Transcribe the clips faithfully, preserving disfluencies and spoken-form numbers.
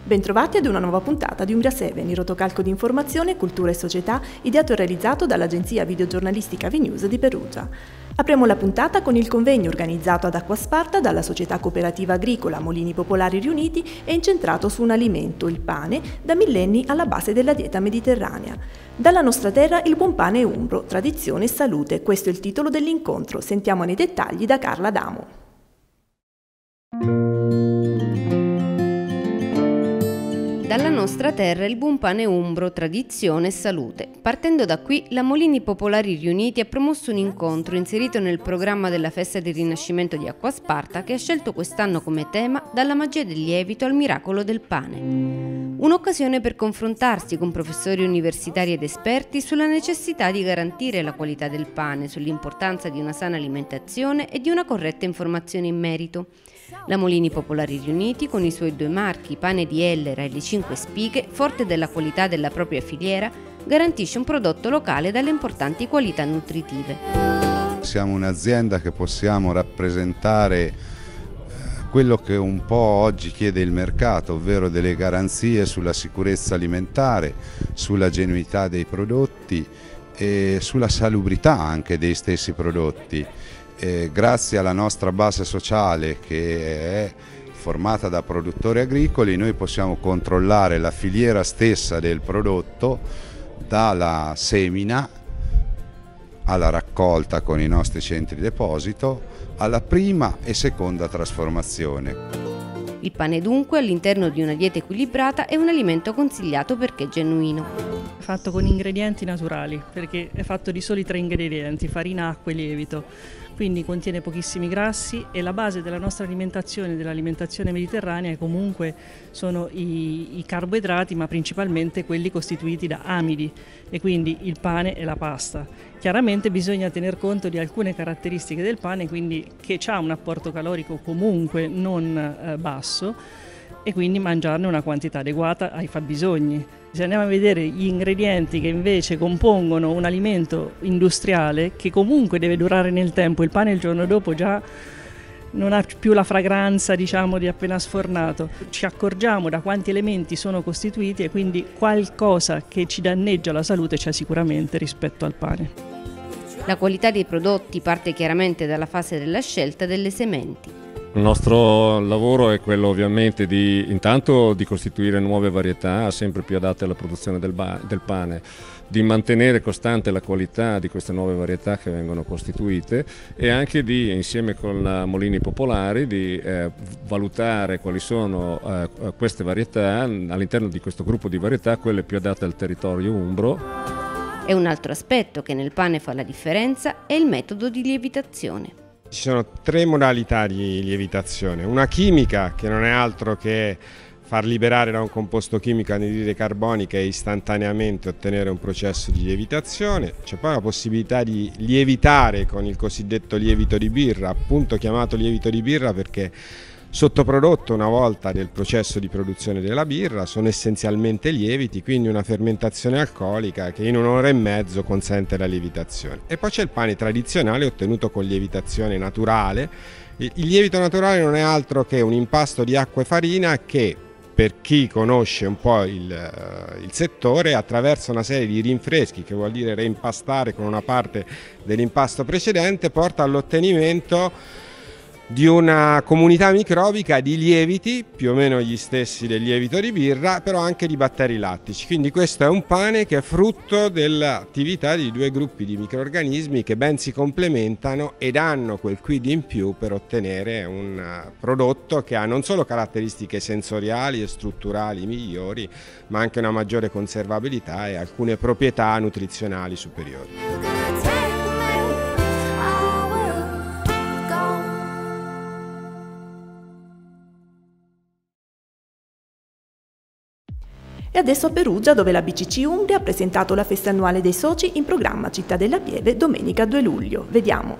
Bentrovati ad una nuova puntata di Umbria sette, il rotocalco di informazione, cultura e società, ideato e realizzato dall'agenzia videogiornalistica V-News di Perugia. Apriamo la puntata con il convegno organizzato ad Acquasparta dalla società cooperativa agricola Molini Popolari Riuniti e incentrato su un alimento, il pane, da millenni alla base della dieta mediterranea. Dalla nostra terra il buon pane umbro, tradizione e salute, questo è il titolo dell'incontro. Sentiamo nei dettagli da Carla Adamo. Dalla nostra terra il buon pane umbro, tradizione e salute. Partendo da qui, la Molini Popolari Riuniti ha promosso un incontro inserito nel programma della Festa del Rinascimento di Acquasparta che ha scelto quest'anno come tema Dalla magia del lievito al miracolo del pane. Un'occasione per confrontarsi con professori universitari ed esperti sulla necessità di garantire la qualità del pane, sull'importanza di una sana alimentazione e di una corretta informazione in merito. La Molini Popolari Riuniti, con i suoi due marchi, Pane di Ellera e Le Cinque Spighe, forte della qualità della propria filiera, garantisce un prodotto locale dalle importanti qualità nutritive. Siamo un'azienda che possiamo rappresentare quello che un po' oggi chiede il mercato, ovvero delle garanzie sulla sicurezza alimentare, sulla genuinità dei prodotti e sulla salubrità anche dei stessi prodotti. Eh, grazie alla nostra base sociale che è formata da produttori agricoli, noi possiamo controllare la filiera stessa del prodotto dalla semina alla raccolta con i nostri centri deposito alla prima e seconda trasformazione. Il pane dunque all'interno di una dieta equilibrata è un alimento consigliato perché genuino. È fatto con ingredienti naturali perché è fatto di soli tre ingredienti, farina, acqua e lievito. Quindi contiene pochissimi grassi e la base della nostra alimentazione, dell'alimentazione mediterranea, comunque sono i, i carboidrati, ma principalmente quelli costituiti da amidi, e quindi il pane e la pasta. Chiaramente bisogna tener conto di alcune caratteristiche del pane, quindi che ha un apporto calorico comunque non eh, basso, e quindi mangiarne una quantità adeguata ai fabbisogni. Se andiamo a vedere gli ingredienti che invece compongono un alimento industriale che comunque deve durare nel tempo, il pane il giorno dopo già non ha più la fragranza, diciamo, di appena sfornato. Ci accorgiamo da quanti elementi sono costituiti e quindi qualcosa che ci danneggia la salute c'è sicuramente rispetto al pane. La qualità dei prodotti parte chiaramente dalla fase della scelta delle sementi. Il nostro lavoro è quello ovviamente di intanto di costituire nuove varietà sempre più adatte alla produzione del, del pane, di mantenere costante la qualità di queste nuove varietà che vengono costituite e anche di, insieme con la Molini Popolari, di eh, valutare quali sono eh, queste varietà all'interno di questo gruppo di varietà, quelle più adatte al territorio umbro. E un altro aspetto che nel pane fa la differenza è il metodo di lievitazione. Ci sono tre modalità di lievitazione, una chimica che non è altro che far liberare da un composto chimico anidride carbonica e istantaneamente ottenere un processo di lievitazione, c'è poi la possibilità di lievitare con il cosiddetto lievito di birra, appunto chiamato lievito di birra perché sottoprodotto una volta del processo di produzione della birra, sono essenzialmente lieviti, quindi una fermentazione alcolica che in un'ora e mezzo consente la lievitazione. E poi c'è il pane tradizionale ottenuto con lievitazione naturale. Il lievito naturale non è altro che un impasto di acqua e farina che, per chi conosce un po' il, il settore, attraverso una serie di rinfreschi, che vuol dire reimpastare con una parte dell'impasto precedente, porta all'ottenimento di una comunità microbica di lieviti, più o meno gli stessi del lievito di birra, però anche di batteri lattici. Quindi questo è un pane che è frutto dell'attività di due gruppi di microrganismi che ben si complementano ed hanno quel quid in più per ottenere un prodotto che ha non solo caratteristiche sensoriali e strutturali migliori, ma anche una maggiore conservabilità e alcune proprietà nutrizionali superiori. E adesso a Perugia, dove la B C C Umbria ha presentato la festa annuale dei soci in programma Città della Pieve domenica due luglio. Vediamo.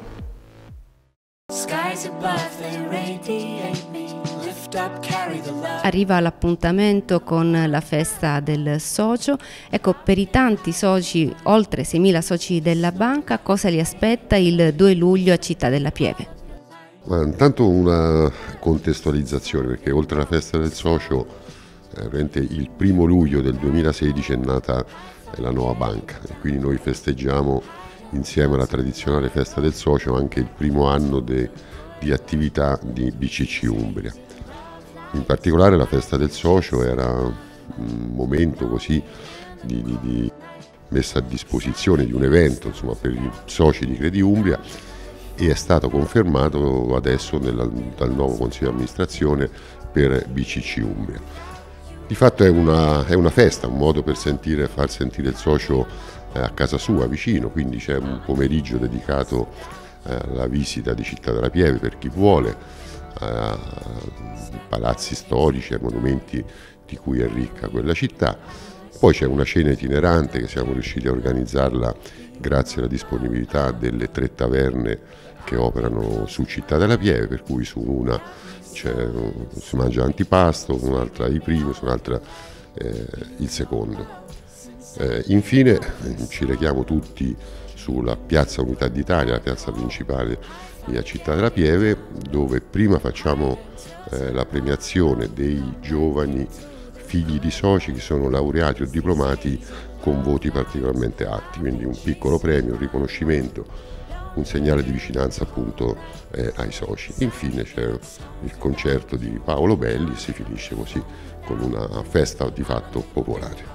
Arriva l'appuntamento con la festa del socio. Ecco, per i tanti soci, oltre seimila soci della banca, cosa li aspetta il due luglio a Città della Pieve? Ma intanto una contestualizzazione, perché oltre alla festa del socio Eh, il primo luglio del duemilasedici è nata la nuova banca e quindi noi festeggiamo insieme alla tradizionale festa del socio anche il primo anno de, di attività di B C C Umbria. In particolare la festa del socio era un momento così di, di, di messa a disposizione di un evento, insomma, per i soci di Credi Umbria, e è stato confermato adesso nella, dal nuovo consiglio di amministrazione per B C C Umbria. Di fatto è una, è una festa, un modo per sentire, far sentire il socio eh, a casa sua, vicino, quindi c'è un pomeriggio dedicato eh, alla visita di Città della Pieve per chi vuole, a palazzi storici, a monumenti di cui è ricca quella città. Poi c'è una cena itinerante che siamo riusciti a organizzarla grazie alla disponibilità delle tre taverne che operano su Città della Pieve, per cui su una si mangia antipasto, su un'altra i primi, su un'altra eh, il secondo. Eh, infine ci rechiamo tutti sulla Piazza Unità d'Italia, la piazza principale di Città della Pieve, dove prima facciamo eh, la premiazione dei giovani figli di soci che sono laureati o diplomati con voti particolarmente alti, quindi un piccolo premio, un riconoscimento, un segnale di vicinanza appunto eh, ai soci. Infine c'è il concerto di Paolo Belli e si finisce così con una festa di fatto popolare.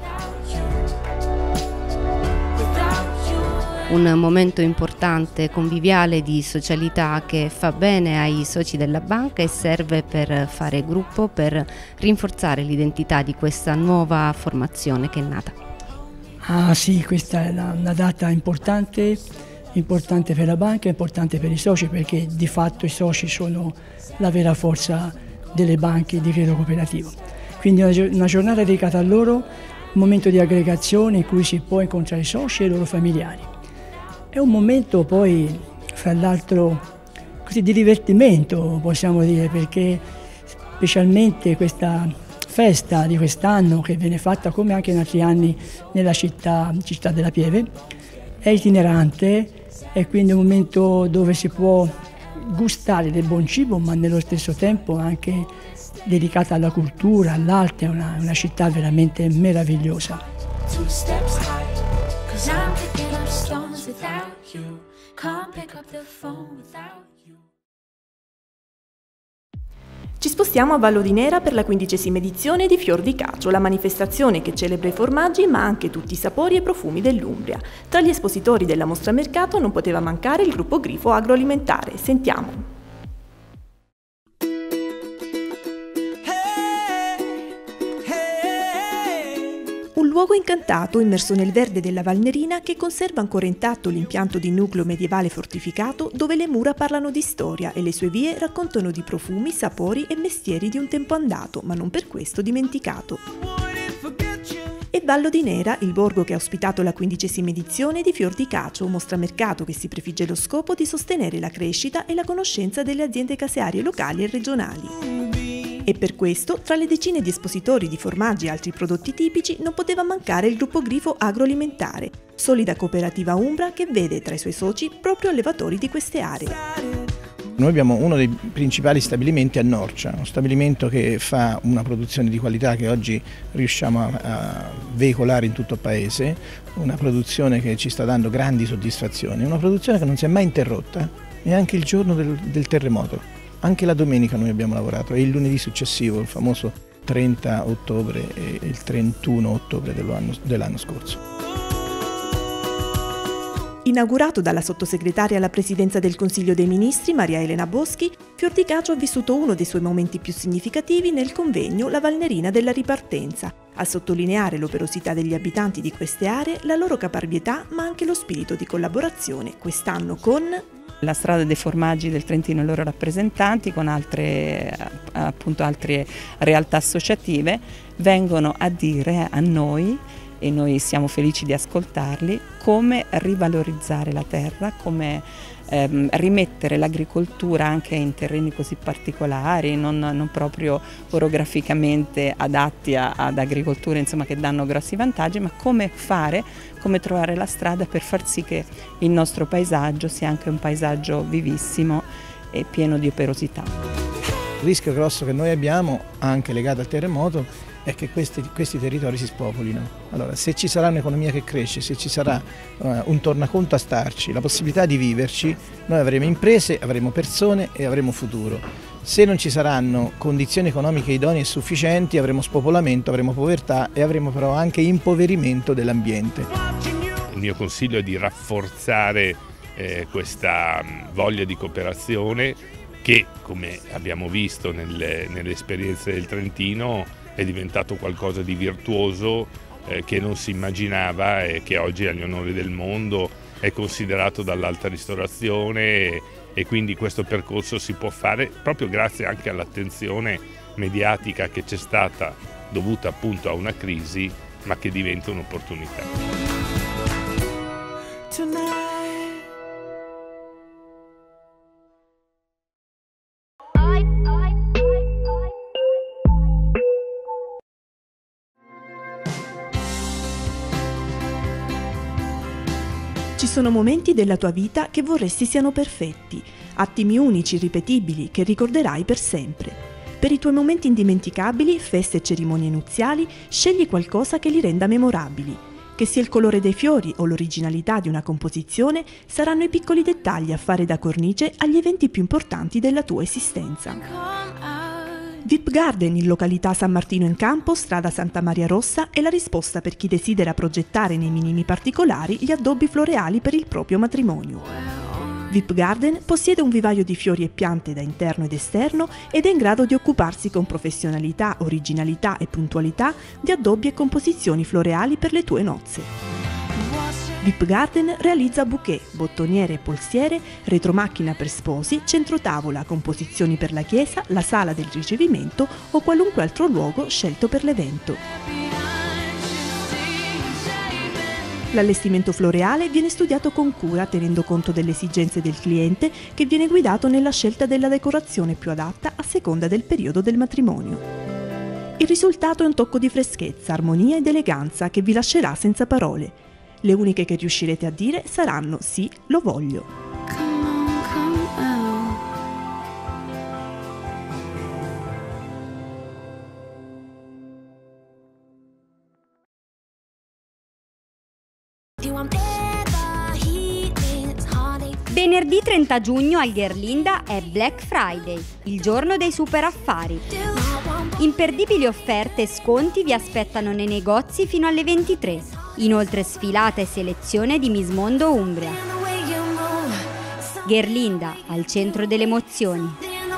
Un momento importante, conviviale, di socialità che fa bene ai soci della banca e serve per fare gruppo, per rinforzare l'identità di questa nuova formazione che è nata. Ah sì, questa è una, una data importante, importante per la banca, importante per i soci, perché di fatto i soci sono la vera forza delle banche di credito cooperativo. Quindi una, una giornata dedicata a loro, un momento di aggregazione in cui si può incontrare i soci e i loro familiari. È un momento poi, fra l'altro, così di divertimento, possiamo dire, perché specialmente questa festa di quest'anno, che viene fatta come anche in altri anni nella città, città della Pieve, è itinerante, è quindi un momento dove si può gustare del buon cibo, ma nello stesso tempo anche dedicata alla cultura, all'arte, è una, una città veramente meravigliosa. Ci spostiamo a Vallo di Nera per la quindicesima edizione di Fior di Cacio, la manifestazione che celebra i formaggi ma anche tutti i sapori e profumi dell'Umbria. Tra gli espositori della mostra mercato non poteva mancare il gruppo Grifo Agroalimentare. Sentiamo. Un luogo incantato immerso nel verde della Valnerina che conserva ancora intatto l'impianto di nucleo medievale fortificato dove le mura parlano di storia e le sue vie raccontano di profumi, sapori e mestieri di un tempo andato, ma non per questo dimenticato. E Vallo di Nera, il borgo che ha ospitato la quindicesima edizione di Fior di Cacio, un mostramercato che si prefigge lo scopo di sostenere la crescita e la conoscenza delle aziende casearie locali e regionali. E per questo, tra le decine di espositori di formaggi e altri prodotti tipici, non poteva mancare il gruppo Grifo Agroalimentare, solida cooperativa umbra che vede tra i suoi soci proprio allevatori di queste aree. Noi abbiamo uno dei principali stabilimenti a Norcia, uno stabilimento che fa una produzione di qualità che oggi riusciamo a, a veicolare in tutto il paese, una produzione che ci sta dando grandi soddisfazioni, una produzione che non si è mai interrotta, neanche il giorno del, del terremoto. Anche la domenica noi abbiamo lavorato e il lunedì successivo, il famoso trenta ottobre e il trentuno ottobre dell'anno, dell'anno scorso. Inaugurato dalla sottosegretaria alla presidenza del Consiglio dei Ministri, Maria Elena Boschi, Fior di Cacio ha vissuto uno dei suoi momenti più significativi nel convegno La Valnerina della Ripartenza, a sottolineare l'operosità degli abitanti di queste aree, la loro caparbietà, ma anche lo spirito di collaborazione, quest'anno con la strada dei formaggi del Trentino e i loro rappresentanti, con altre, appunto, altre realtà associative, vengono a dire a noi, e noi siamo felici di ascoltarli, come rivalorizzare la terra, come ehm, rimettere l'agricoltura anche in terreni così particolari, non, non proprio orograficamente adatti a, ad agricolture, insomma, che danno grossi vantaggi, ma come fare, come trovare la strada per far sì che il nostro paesaggio sia anche un paesaggio vivissimo e pieno di operosità. Il rischio grosso che noi abbiamo, anche legato al terremoto, è che questi, questi territori si spopolino. Allora, se ci sarà un'economia che cresce, se ci sarà uh, un tornaconto a starci, la possibilità di viverci, noi avremo imprese, avremo persone e avremo futuro. Se non ci saranno condizioni economiche idonee e sufficienti, avremo spopolamento, avremo povertà e avremo però anche impoverimento dell'ambiente. Il mio consiglio è di rafforzare eh, questa voglia di cooperazione che, come abbiamo visto nelle, nelle esperienze del Trentino, è diventato qualcosa di virtuoso eh, che non si immaginava e che oggi agli onori del mondo è considerato dall'alta ristorazione e, e quindi questo percorso si può fare proprio grazie anche all'attenzione mediatica che c'è stata dovuta appunto a una crisi, ma che diventa un'opportunità. Ci sono momenti della tua vita che vorresti siano perfetti, attimi unici, ripetibili, che ricorderai per sempre. Per i tuoi momenti indimenticabili, feste e cerimonie nuziali, scegli qualcosa che li renda memorabili. Che sia il colore dei fiori o l'originalità di una composizione, saranno i piccoli dettagli a fare da cornice agli eventi più importanti della tua esistenza. V I P Garden in località San Martino in Campo, strada Santa Maria Rossa, è la risposta per chi desidera progettare nei minimi particolari gli addobbi floreali per il proprio matrimonio. V I P Garden possiede un vivaio di fiori e piante da interno ed esterno ed è in grado di occuparsi con professionalità, originalità e puntualità di addobbi e composizioni floreali per le tue nozze. V I P Garden realizza bouquet, bottoniere e polsiere, retromacchina per sposi, centrotavola, composizioni per la chiesa, la sala del ricevimento o qualunque altro luogo scelto per l'evento. L'allestimento floreale viene studiato con cura tenendo conto delle esigenze del cliente, che viene guidato nella scelta della decorazione più adatta a seconda del periodo del matrimonio. Il risultato è un tocco di freschezza, armonia ed eleganza che vi lascerà senza parole. Le uniche che riuscirete a dire saranno sì, lo voglio. Venerdì trenta giugno al Gherlinda è Black Friday, il giorno dei super affari. Imperdibili offerte e sconti vi aspettano nei negozi fino alle ventitré. Inoltre sfilata e selezione di Miss Mondo Umbria. Gherlinda, al centro delle emozioni.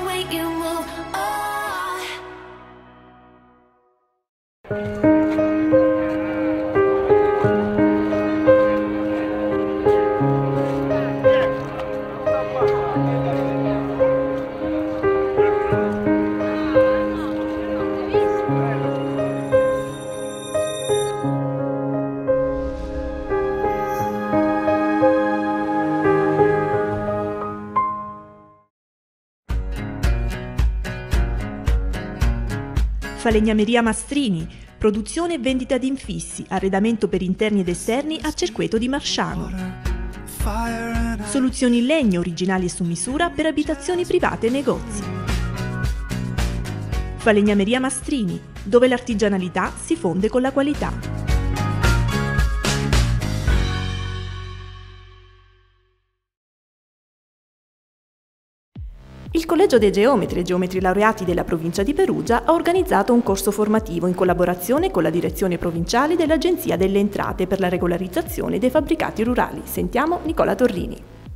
Falegnameria Mastrini, produzione e vendita di infissi, arredamento per interni ed esterni a Cerqueto di Marsciano. Soluzioni in legno originali e su misura per abitazioni private e negozi. Falegnameria Mastrini, dove l'artigianalità si fonde con la qualità. Il Collegio dei Geometri e Geometri Laureati della provincia di Perugia ha organizzato un corso formativo in collaborazione con la direzione provinciale dell'Agenzia delle Entrate per la regolarizzazione dei fabbricati rurali. Sentiamo Nicola Torrini.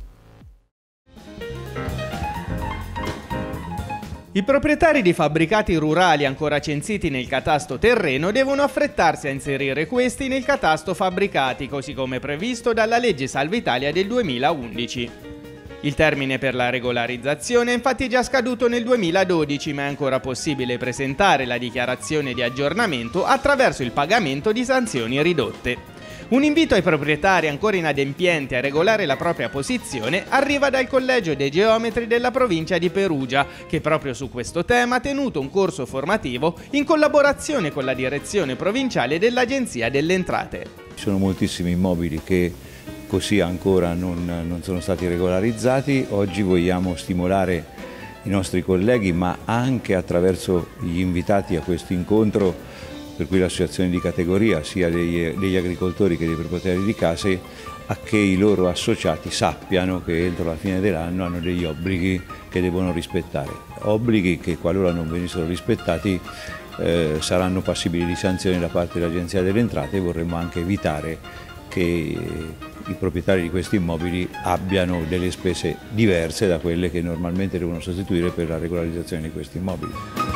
I proprietari di fabbricati rurali ancora censiti nel catasto terreno devono affrettarsi a inserire questi nel catasto fabbricati, così come previsto dalla legge Salva Italia del duemilaundici. Il termine per la regolarizzazione è infatti già scaduto nel duemiladodici, ma è ancora possibile presentare la dichiarazione di aggiornamento attraverso il pagamento di sanzioni ridotte. Un invito ai proprietari ancora inadempienti a regolare la propria posizione arriva dal Collegio dei Geometri della provincia di Perugia, che proprio su questo tema ha tenuto un corso formativo in collaborazione con la direzione provinciale dell'Agenzia delle Entrate. Ci sono moltissimi immobili che così ancora non, non sono stati regolarizzati. Oggi vogliamo stimolare i nostri colleghi, ma anche attraverso gli invitati a questo incontro, per cui l'associazione di categoria sia degli, degli agricoltori che dei proprietari di case, a che i loro associati sappiano che entro la fine dell'anno hanno degli obblighi che devono rispettare, obblighi che qualora non venissero rispettati eh, saranno passibili di sanzioni da parte dell'Agenzia delle Entrate, e vorremmo anche evitare che i proprietari di questi immobili abbiano delle spese diverse da quelle che normalmente devono sostituire per la regolarizzazione di questi immobili.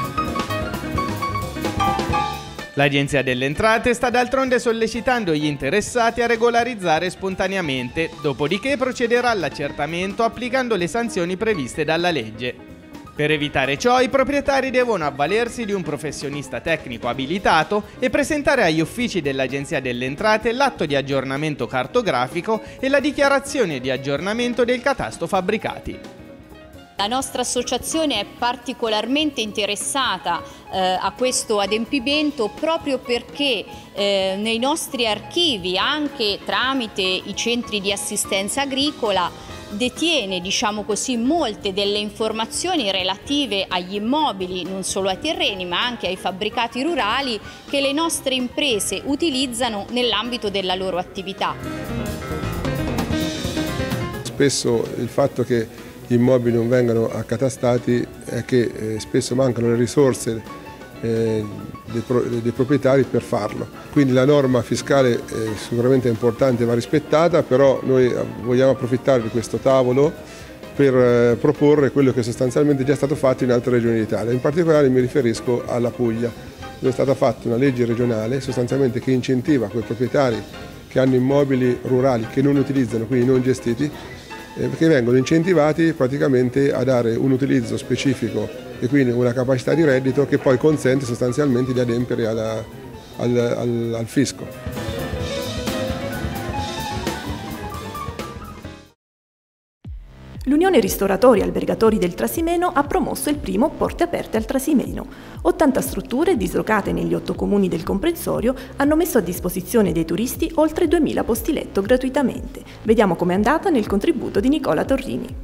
L'Agenzia delle Entrate sta d'altronde sollecitando gli interessati a regolarizzare spontaneamente, dopodiché procederà all'accertamento applicando le sanzioni previste dalla legge. Per evitare ciò, i proprietari devono avvalersi di un professionista tecnico abilitato e presentare agli uffici dell'Agenzia delle Entrate l'atto di aggiornamento cartografico e la dichiarazione di aggiornamento del catasto fabbricati. La nostra associazione è particolarmente interessata eh, a questo adempimento proprio perché eh, nei nostri archivi, anche tramite i centri di assistenza agricola, detiene, diciamo così, molte delle informazioni relative agli immobili, non solo ai terreni ma anche ai fabbricati rurali che le nostre imprese utilizzano nell'ambito della loro attività. Spesso il fatto che gli immobili non vengano accatastati è che eh, spesso mancano le risorse eh, dei, pro dei proprietari per farlo. Quindi la norma fiscale eh, sicuramente è importante e va rispettata, però noi vogliamo approfittare di questo tavolo per eh, proporre quello che sostanzialmente è già stato fatto in altre regioni d'Italia. In particolare mi riferisco alla Puglia, dove è stata fatta una legge regionale sostanzialmente che incentiva quei proprietari che hanno immobili rurali che non utilizzano, quindi non gestiti, che vengono incentivati praticamente a dare un utilizzo specifico e quindi una capacità di reddito che poi consente sostanzialmente di adempiere alla, al, al, al fisco. L'Unione Ristoratori e Albergatori del Trasimeno ha promosso il primo Porte Aperte al Trasimeno. ottanta strutture dislocate negli otto comuni del comprensorio hanno messo a disposizione dei turisti oltre duemila posti letto gratuitamente. Vediamo com'è andata nel contributo di Nicola Torrini.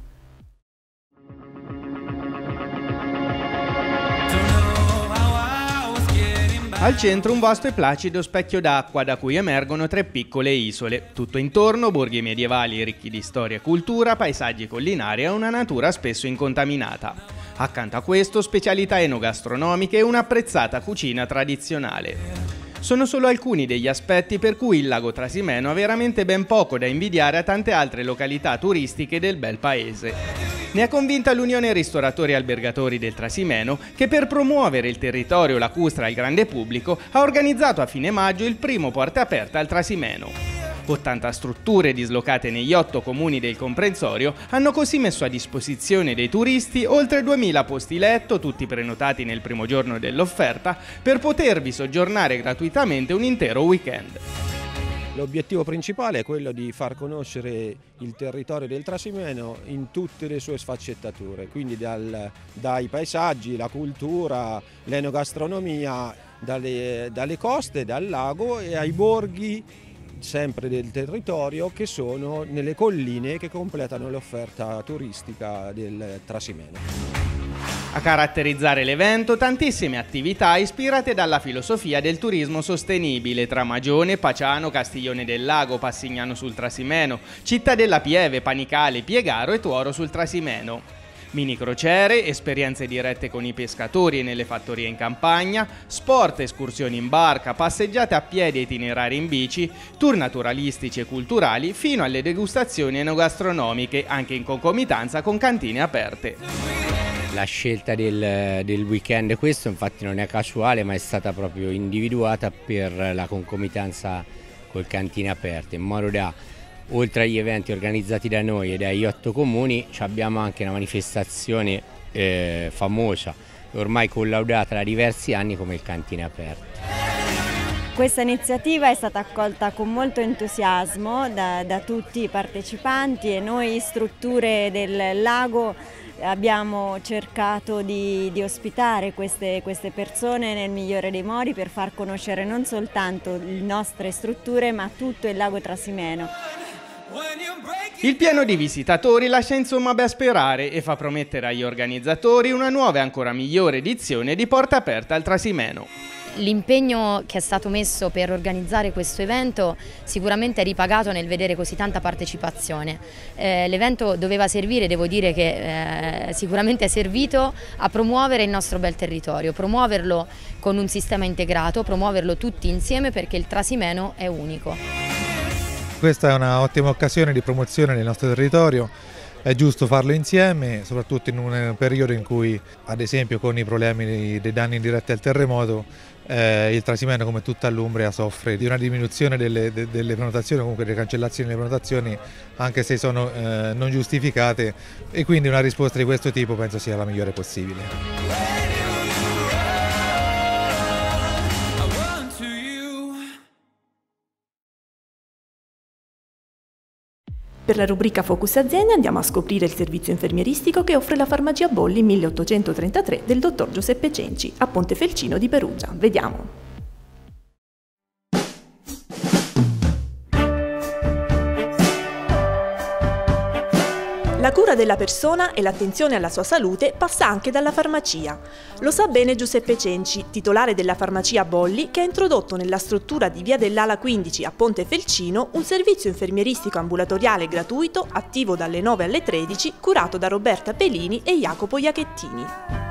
Al centro un vasto e placido specchio d'acqua da cui emergono tre piccole isole. Tutto intorno borghi medievali ricchi di storia e cultura, paesaggi collinari e una natura spesso incontaminata. Accanto a questo specialità enogastronomiche e un'apprezzata cucina tradizionale. Sono solo alcuni degli aspetti per cui il lago Trasimeno ha veramente ben poco da invidiare a tante altre località turistiche del bel paese. Ne è convinta l'Unione Ristoratori e Albergatori del Trasimeno, che per promuovere il territorio lacustre al grande pubblico ha organizzato a fine maggio il primo Porte Aperte al Trasimeno. ottanta strutture dislocate negli otto comuni del comprensorio hanno così messo a disposizione dei turisti oltre duemila posti letto, tutti prenotati nel primo giorno dell'offerta, per potervi soggiornare gratuitamente un intero weekend. L'obiettivo principale è quello di far conoscere il territorio del Trasimeno in tutte le sue sfaccettature, quindi dal, dai paesaggi, la cultura, l'enogastronomia, dalle, dalle coste, dal lago e ai borghi sempre del territorio che sono nelle colline che completano l'offerta turistica del Trasimeno. A caratterizzare l'evento tantissime attività ispirate dalla filosofia del turismo sostenibile tra Magione, Paciano, Castiglione del Lago, Passignano sul Trasimeno, Cittadella Pieve, Panicale, Piegaro e Tuoro sul Trasimeno. Mini crociere, esperienze dirette con i pescatori e nelle fattorie in campagna, sport, escursioni in barca, passeggiate a piedi e itinerari in bici, tour naturalistici e culturali fino alle degustazioni enogastronomiche, anche in concomitanza con cantine aperte. La scelta del, del weekend questo infatti non è casuale, ma è stata proprio individuata per la concomitanza col cantine aperte, in modo da, oltre agli eventi organizzati da noi e dagli otto comuni, abbiamo anche una manifestazione eh, famosa, ormai collaudata da diversi anni, come il cantine aperte. Questa iniziativa è stata accolta con molto entusiasmo da, da tutti i partecipanti, e noi strutture del lago abbiamo cercato di, di ospitare queste, queste persone nel migliore dei modi per far conoscere non soltanto le nostre strutture ma tutto il lago Trasimeno. Il piano di visitatori lascia insomma ben sperare e fa promettere agli organizzatori una nuova e ancora migliore edizione di Porta Aperta al Trasimeno. L'impegno che è stato messo per organizzare questo evento sicuramente è ripagato nel vedere così tanta partecipazione. Eh, l'evento doveva servire, devo dire che eh, sicuramente è servito a promuovere il nostro bel territorio, promuoverlo con un sistema integrato, promuoverlo tutti insieme perché il Trasimeno è unico. Questa è un'ottima occasione di promozione del nostro territorio, è giusto farlo insieme, soprattutto in un periodo in cui, ad esempio con i problemi dei danni indiretti al terremoto, eh, il Trasimeno come tutta l'Umbria soffre di una diminuzione delle, de, delle prenotazioni, comunque delle cancellazioni delle prenotazioni, anche se sono eh, non giustificate, e quindi una risposta di questo tipo penso sia la migliore possibile. Per la rubrica Focus Aziende andiamo a scoprire il servizio infermieristico che offre la farmacia Bolli milleottocentotrentatré del dottor Giuseppe Cenci a Pontefelcino di Perugia. Vediamo. La cura della persona e l'attenzione alla sua salute passa anche dalla farmacia. Lo sa bene Giuseppe Cenci, titolare della farmacia Bolli, che ha introdotto nella struttura di Via dell'Ala quindici a Pontefelcino un servizio infermieristico ambulatoriale gratuito, attivo dalle nove alle tredici, curato da Roberta Pelini e Jacopo Iachettini.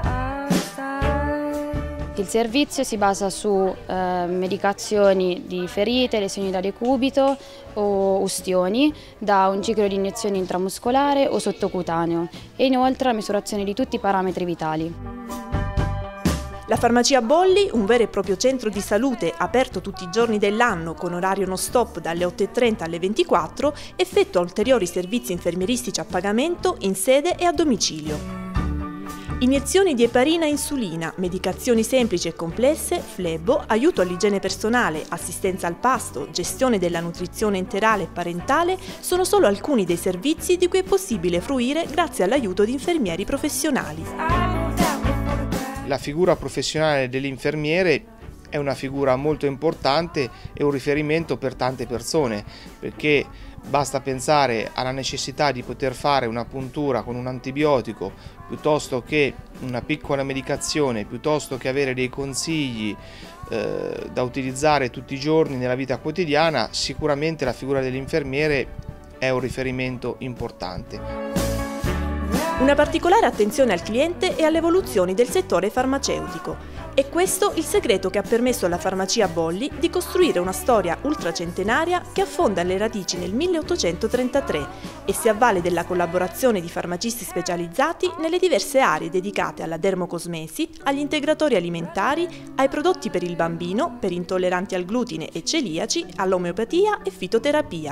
Il servizio si basa su eh, medicazioni di ferite, lesioni da decubito o ustioni, da un ciclo di iniezioni intramuscolare o sottocutaneo e inoltre la misurazione di tutti i parametri vitali. La farmacia Bolli, un vero e proprio centro di salute aperto tutti i giorni dell'anno con orario non stop dalle otto e trenta alle ventiquattro, effettua ulteriori servizi infermieristici a pagamento in sede e a domicilio. Iniezioni di eparina e insulina, medicazioni semplici e complesse, flebo, aiuto all'igiene personale, assistenza al pasto, gestione della nutrizione enterale e parentale sono solo alcuni dei servizi di cui è possibile fruire grazie all'aiuto di infermieri professionali. La figura professionale dell'infermiere è una figura molto importante e un riferimento per tante persone, perché basta pensare alla necessità di poter fare una puntura con un antibiotico piuttosto che una piccola medicazione, piuttosto che avere dei consigli eh, da utilizzare tutti i giorni nella vita quotidiana. Sicuramente la figura dell'infermiere è un riferimento importante. Una particolare attenzione al cliente e alle evoluzioni del settore farmaceutico. È questo il segreto che ha permesso alla farmacia Bolli di costruire una storia ultracentenaria che affonda le radici nel milleottocentotrentatré e si avvale della collaborazione di farmacisti specializzati nelle diverse aree dedicate alla dermocosmesi, agli integratori alimentari, ai prodotti per il bambino, per intolleranti al glutine e celiaci, all'omeopatia e fitoterapia.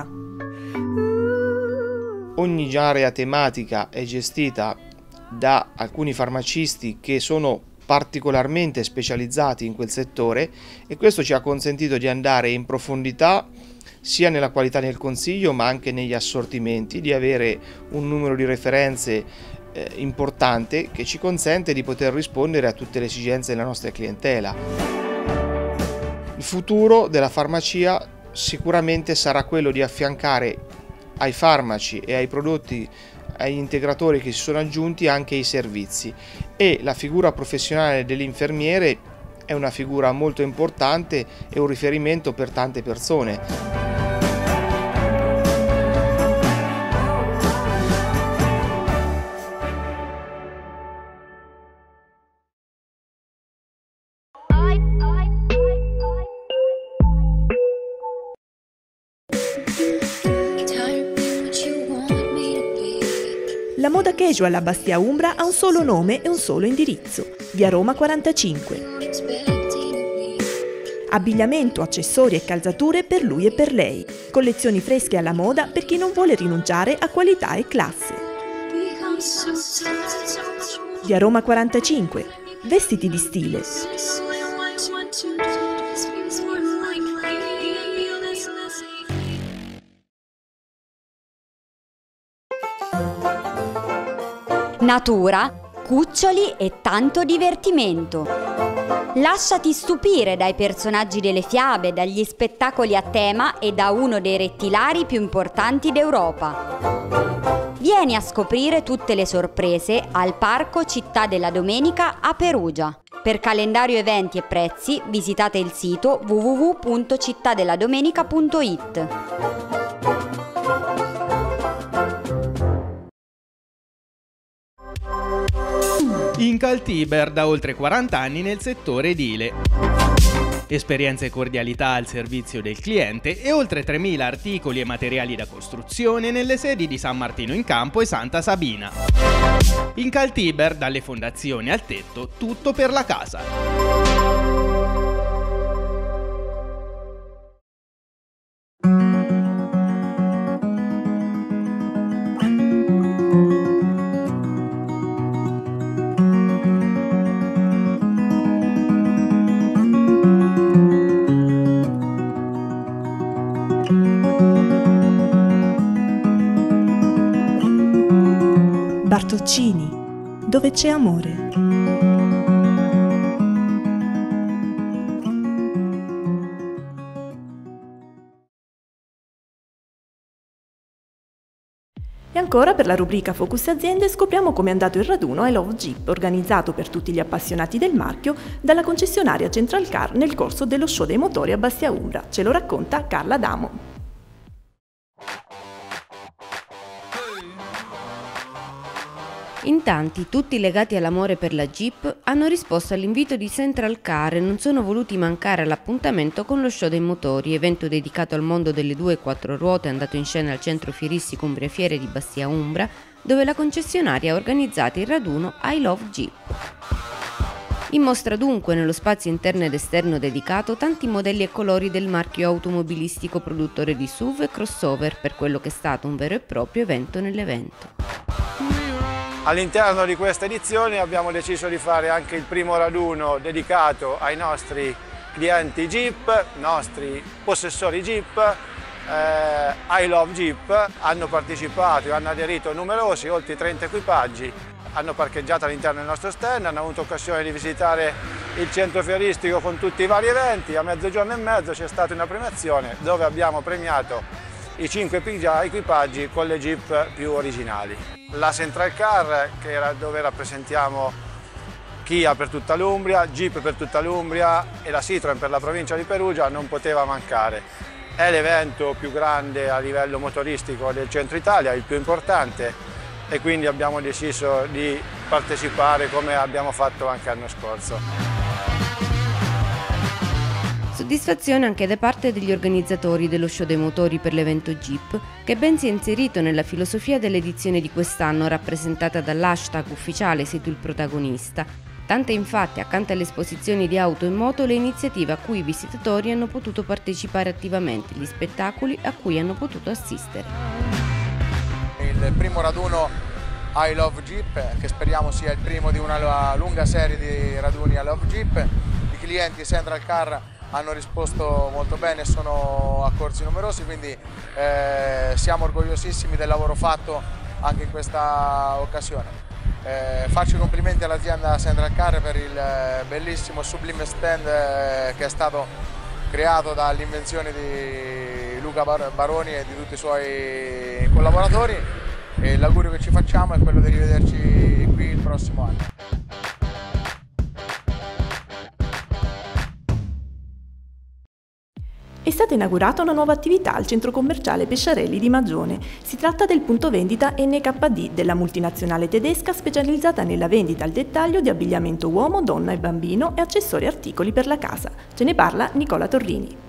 Ogni area tematica è gestita da alcuni farmacisti che sono particolarmente specializzati in quel settore e questo ci ha consentito di andare in profondità sia nella qualità del consiglio ma anche negli assortimenti, di avere un numero di referenze eh, importante che ci consente di poter rispondere a tutte le esigenze della nostra clientela. Il futuro della farmacia sicuramente sarà quello di affiancare ai farmaci e ai prodotti, agli integratori che si sono aggiunti anche i servizi, e la figura professionale dell'infermiere è una figura molto importante e un riferimento per tante persone. La moda casual a Bastia Umbra ha un solo nome e un solo indirizzo, via Roma quarantacinque. Abbigliamento, accessori e calzature per lui e per lei. Collezioni fresche alla moda per chi non vuole rinunciare a qualità e classe. Via Roma quarantacinque. Vestiti di stile. Natura, cuccioli e tanto divertimento. Lasciati stupire dai personaggi delle fiabe, dagli spettacoli a tema e da uno dei rettilari più importanti d'Europa. Vieni a scoprire tutte le sorprese al Parco Città della Domenica a Perugia. Per calendario eventi e prezzi visitate il sito w w w punto cittadelladomenica punto i t. Incaltiber da oltre quaranta anni nel settore edile. Esperienza e cordialità al servizio del cliente e oltre tremila articoli e materiali da costruzione nelle sedi di San Martino in Campo e Santa Sabina. Incaltiber, dalle fondazioni al tetto, tutto per la casa. Bartoccini, dove c'è amore. E ancora per la rubrica Focus Aziende scopriamo come è andato il raduno I Love Jeep, organizzato per tutti gli appassionati del marchio dalla concessionaria Central Car nel corso dello show dei motori a Bastia Umbra. Ce lo racconta Carla Damo. In tanti, tutti legati all'amore per la Jeep, hanno risposto all'invito di Central Car e non sono voluti mancare all'appuntamento con lo show dei motori, evento dedicato al mondo delle due e quattro ruote andato in scena al centro fieristico Umbria Fiere di Bastia Umbra, dove la concessionaria ha organizzato il raduno I Love Jeep. In mostra dunque, nello spazio interno ed esterno dedicato, tanti modelli e colori del marchio automobilistico produttore di S U V e crossover, per quello che è stato un vero e proprio evento nell'evento. All'interno di questa edizione abbiamo deciso di fare anche il primo raduno dedicato ai nostri clienti Jeep, nostri possessori Jeep. Eh, I Love Jeep hanno partecipato e hanno aderito numerosi, oltre trenta equipaggi, hanno parcheggiato all'interno del nostro stand, hanno avuto occasione di visitare il centro fieristico con tutti i vari eventi. A mezzogiorno e mezzo c'è stata una premiazione dove abbiamo premiato i cinque equipaggi con le Jeep più originali. La Central Car, che era dove rappresentiamo Kia per tutta l'Umbria, Jeep per tutta l'Umbria e la Citroen per la provincia di Perugia, non poteva mancare. È l'evento più grande a livello motoristico del centro Italia, il più importante, e quindi abbiamo deciso di partecipare come abbiamo fatto anche l'anno scorso. Soddisfazione anche da parte degli organizzatori dello show dei motori per l'evento Jeep, che ben si è inserito nella filosofia dell'edizione di quest'anno, rappresentata dall'hashtag ufficiale Sei tu il protagonista. Tante infatti, accanto alle esposizioni di auto e moto, le iniziative a cui i visitatori hanno potuto partecipare attivamente, gli spettacoli a cui hanno potuto assistere. Il primo raduno I Love Jeep, che speriamo sia il primo di una lunga serie di raduni I Love Jeep. I clienti Central Car hanno risposto molto bene e sono accorsi numerosi, quindi eh, siamo orgogliosissimi del lavoro fatto anche in questa occasione. Eh, faccio i complimenti all'azienda Central Car per il eh, bellissimo sublime stand eh, che è stato creato dall'invenzione di Luca Bar Baroni e di tutti i suoi collaboratori, e l'augurio che ci facciamo è quello di rivederci qui il prossimo anno. È stata inaugurata una nuova attività al centro commerciale Pesciarelli di Magione. Si tratta del punto vendita N K D della multinazionale tedesca specializzata nella vendita al dettaglio di abbigliamento uomo, donna e bambino e accessori e articoli per la casa. Ce ne parla Nicola Torrini.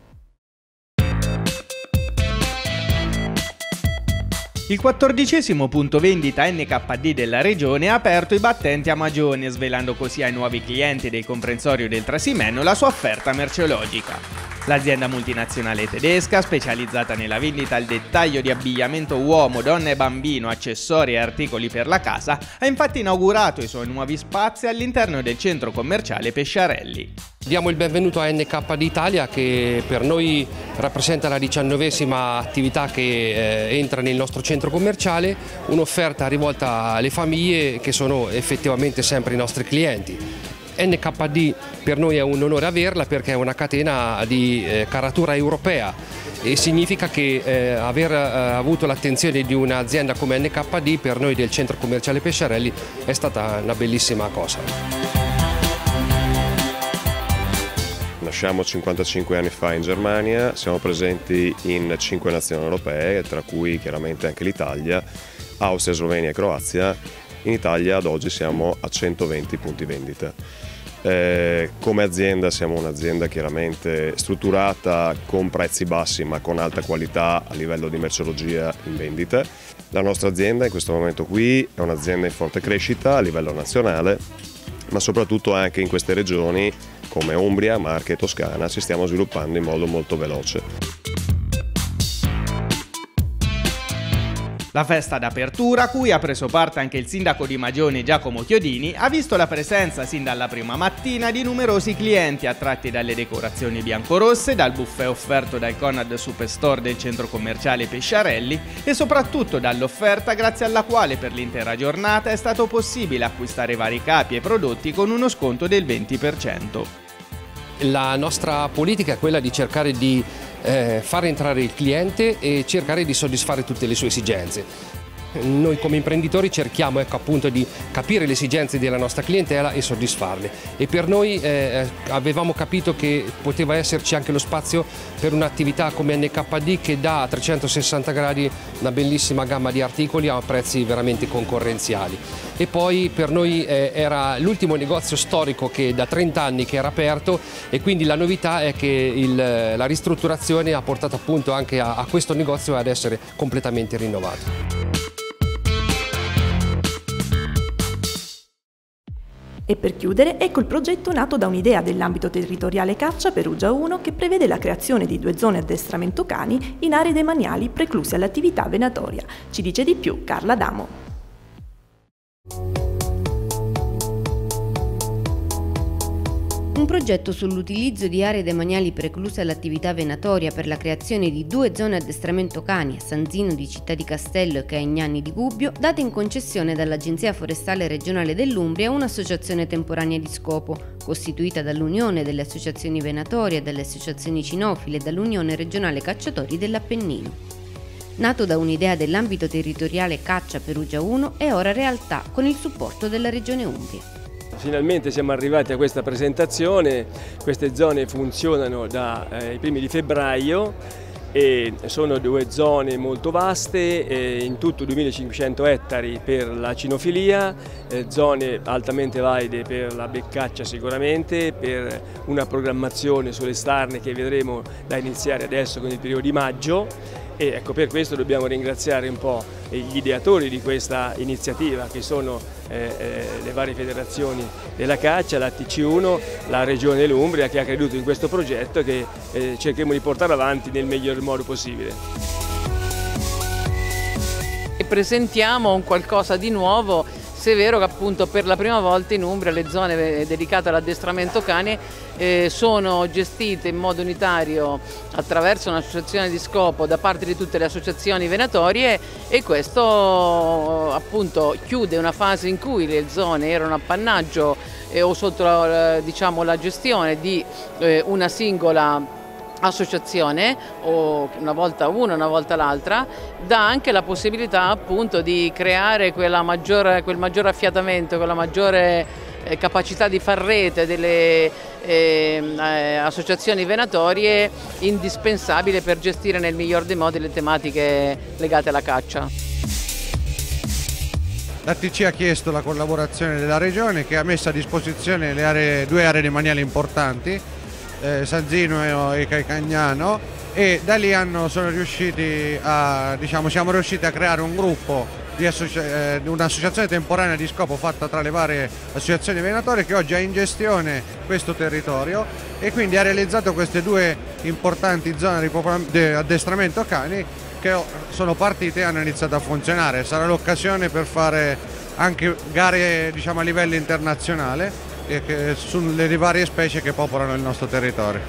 Il quattordicesimo punto vendita N K D della regione ha aperto i battenti a Magione, svelando così ai nuovi clienti del comprensorio del Trasimeno la sua offerta merceologica. L'azienda multinazionale tedesca, specializzata nella vendita al dettaglio di abbigliamento uomo, donna e bambino, accessori e articoli per la casa, ha infatti inaugurato i suoi nuovi spazi all'interno del centro commerciale Pesciarelli. Diamo il benvenuto a N K D Italia, che per noi rappresenta la diciannovesima attività che eh, entra nel nostro centro commerciale, un'offerta rivolta alle famiglie che sono effettivamente sempre i nostri clienti. N K D per noi è un onore averla perché è una catena di eh, caratura europea e significa che eh, aver eh, avuto l'attenzione di un'azienda come N K D per noi del Centro Commerciale Pesciarelli è stata una bellissima cosa. Nasciamo cinquantacinque anni fa in Germania, siamo presenti in cinque nazioni europee, tra cui chiaramente anche l'Italia, Austria, Slovenia e Croazia. In Italia ad oggi siamo a centoventi punti vendita. Eh, come azienda siamo un'azienda chiaramente strutturata con prezzi bassi ma con alta qualità a livello di merceologia in vendita. La nostra azienda in questo momento qui è un'azienda in forte crescita a livello nazionale, ma soprattutto anche in queste regioni come Umbria, Marche e Toscana ci stiamo sviluppando in modo molto veloce. La festa d'apertura, a cui ha preso parte anche il sindaco di Magione Giacomo Chiodini, ha visto la presenza sin dalla prima mattina di numerosi clienti attratti dalle decorazioni biancorosse, dal buffet offerto dal Conad Superstore del centro commerciale Pesciarelli e soprattutto dall'offerta grazie alla quale per l'intera giornata è stato possibile acquistare vari capi e prodotti con uno sconto del venti per cento. La nostra politica è quella di cercare di eh, far entrare il cliente e cercare di soddisfare tutte le sue esigenze. Noi come imprenditori cerchiamo ecco, appunto di capire le esigenze della nostra clientela e soddisfarle e per noi eh, avevamo capito che poteva esserci anche lo spazio per un'attività come N K D che dà a trecentosessanta gradi una bellissima gamma di articoli a prezzi veramente concorrenziali. E poi per noi eh, era l'ultimo negozio storico che da trenta anni che era aperto e quindi la novità è che il, la ristrutturazione ha portato appunto anche a, a questo negozio ad essere completamente rinnovato. E per chiudere, ecco il progetto nato da un'idea dell'ambito territoriale Caccia Perugia uno che prevede la creazione di due zone addestramento cani in aree demaniali precluse all'attività venatoria. Ci dice di più Carla Damo. Un progetto sull'utilizzo di aree demaniali precluse all'attività venatoria per la creazione di due zone addestramento cani a San Zino di Città di Castello e Caignani di Gubbio, date in concessione dall'Agenzia Forestale Regionale dell'Umbria a un'associazione temporanea di scopo, costituita dall'Unione delle Associazioni Venatorie, dalle associazioni cinofile e dall'Unione Regionale Cacciatori dell'Appennino. Nato da un'idea dell'ambito territoriale Caccia Perugia uno, è ora realtà con il supporto della Regione Umbria. Finalmente siamo arrivati a questa presentazione, queste zone funzionano dai eh, primi di febbraio e sono due zone molto vaste, eh, in tutto duemilacinquecento ettari per la cinofilia, eh, zone altamente valide per la beccaccia sicuramente, per una programmazione sulle starne che vedremo da iniziare adesso con il periodo di maggio. E ecco, per questo dobbiamo ringraziare un po' gli ideatori di questa iniziativa che sono eh, eh, le varie federazioni della caccia, la T C uno, la Regione Umbria che ha creduto in questo progetto che eh, cercheremo di portare avanti nel miglior modo possibile. E presentiamo un qualcosa di nuovo, se è vero che appunto per la prima volta in Umbria le zone dedicate all'addestramento cani eh, sono gestite in modo unitario attraverso un'associazione di scopo da parte di tutte le associazioni venatorie e questo appunto chiude una fase in cui le zone erano appannaggio eh, o sotto eh, diciamo, la gestione di eh, una singola associazione, o una volta una, una volta l'altra, dà anche la possibilità appunto di creare quella maggiore, quel maggiore affiatamento, quella maggiore eh, capacità di far rete delle eh, eh, associazioni venatorie indispensabile per gestire nel miglior dei modi le tematiche legate alla caccia. La T C ha chiesto la collaborazione della Regione che ha messo a disposizione le aree, due aree demaniali importanti, Eh, San Zino e Caignano, e da lì hanno, sono riusciti a, diciamo, siamo riusciti a creare un gruppo di eh, un'associazione temporanea di scopo fatta tra le varie associazioni venatorie che oggi ha in gestione questo territorio e quindi ha realizzato queste due importanti zone di addestramento cani che sono partite e hanno iniziato a funzionare. Sarà l'occasione per fare anche gare, diciamo, a livello internazionale sulle varie specie che popolano il nostro territorio.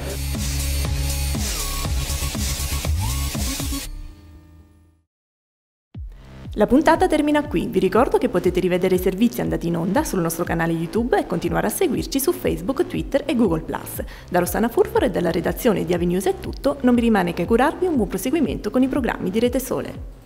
La puntata termina qui, vi ricordo che potete rivedere i servizi andati in onda sul nostro canale YouTube e continuare a seguirci su Facebook, Twitter e Google plus. Da Rossana Furfaro e dalla redazione di Avinews è tutto, non mi rimane che augurarvi un buon proseguimento con i programmi di Rete Sole.